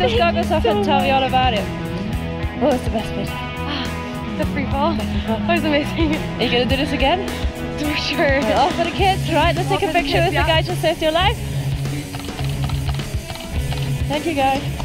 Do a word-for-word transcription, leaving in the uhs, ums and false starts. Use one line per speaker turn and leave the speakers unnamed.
those goggles off and tell me all about it. What was the best bit?
The free fall. That was amazing.
Are you going to do this again?
For sure.
Well, all for the kids, right? Let's
All
take a
for the
picture
kids,
with
yeah.
the guy just saved your life. Thank you, guys.